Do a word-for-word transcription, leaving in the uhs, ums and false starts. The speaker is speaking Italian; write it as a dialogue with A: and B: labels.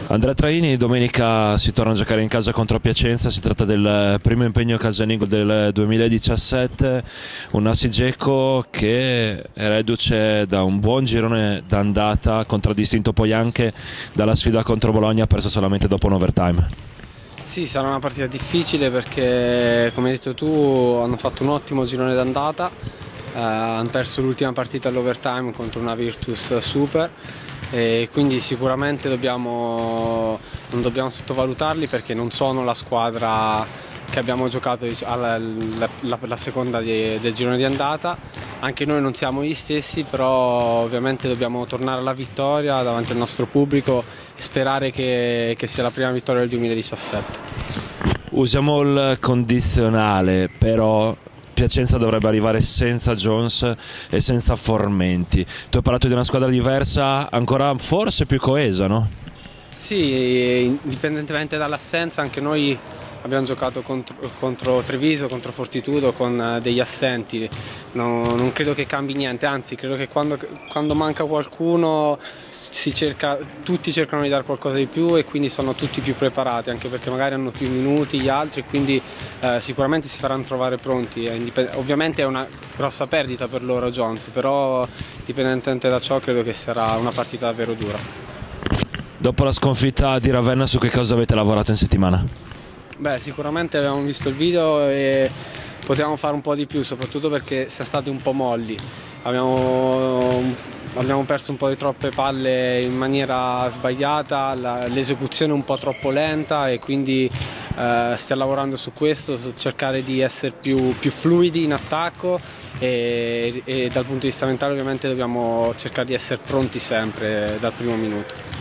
A: Andrea Traini, domenica si torna a giocare in casa contro Piacenza, si tratta del primo impegno casalingo del duemiladiciassette, un Nasi Geco che è reduce da un buon girone d'andata, contraddistinto poi anche dalla sfida contro Bologna, persa solamente dopo un overtime.
B: Sì, sarà una partita difficile perché, come hai detto tu, hanno fatto un ottimo girone d'andata, eh, hanno perso l'ultima partita all'overtime contro una Virtus Super. E quindi sicuramente dobbiamo, non dobbiamo sottovalutarli perché non sono la squadra che abbiamo giocato alla, la, la, la seconda di, del girone di andata. Anche noi non siamo gli stessi, però ovviamente dobbiamo tornare alla vittoria davanti al nostro pubblico e sperare che, che sia la prima vittoria del duemiladiciassette.
A: Usiamo il condizionale, però Piacenza dovrebbe arrivare senza Jones e senza Formenti. Tu hai parlato di una squadra diversa, ancora forse più coesa, no?
B: Sì, indipendentemente dall'assenza, anche noi abbiamo giocato contro, contro Treviso, contro Fortitudo con degli assenti. No, non credo che cambi niente, anzi credo che quando, quando manca qualcuno si cerca, tutti cercano di dare qualcosa di più e quindi sono tutti più preparati, anche perché magari hanno più minuti gli altri, quindi eh, sicuramente si faranno trovare pronti. Ovviamente è una grossa perdita per loro Jones, però indipendentemente da ciò credo che sarà una partita davvero dura.
A: Dopo la sconfitta di Ravenna, su che cosa avete lavorato in settimana?
B: Beh, sicuramente abbiamo visto il video e potevamo fare un po' di più, soprattutto perché siamo stati un po' molli. Abbiamo, abbiamo perso un po' di troppe palle in maniera sbagliata, l'esecuzione un po' troppo lenta e quindi eh, stiamo lavorando su questo, su cercare di essere più, più fluidi in attacco e, e dal punto di vista mentale ovviamente dobbiamo cercare di essere pronti sempre dal primo minuto.